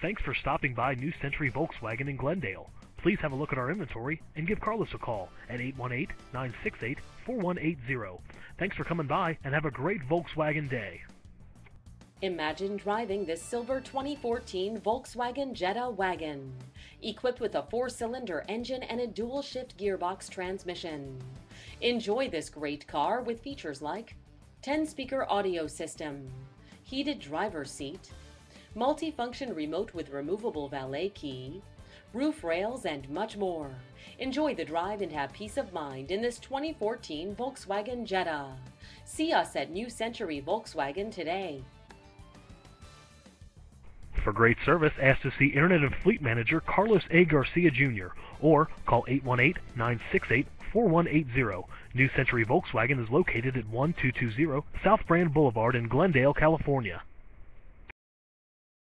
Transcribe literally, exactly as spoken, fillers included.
Thanks for stopping by New Century Volkswagen in Glendale. Please have a look at our inventory and give Carlos a call at eight one eight, nine six eight, four one eight zero. Thanks for coming by and have a great Volkswagen day. Imagine driving this silver twenty fourteen Volkswagen Jetta wagon, equipped with a four-cylinder engine and a dual-shift gearbox transmission. Enjoy this great car with features like ten-speaker audio system, heated driver's seat, multi-function remote with removable valet key, roof rails, and much more. Enjoy the drive and have peace of mind in this twenty fourteen Volkswagen Jetta. See us at New Century Volkswagen today. For great service, ask to see Internet and Fleet Manager Carlos A. Garcia Junior or call eight one eight, nine six eight, four one eight zero. New Century Volkswagen is located at twelve twenty South Brand Boulevard in Glendale, California.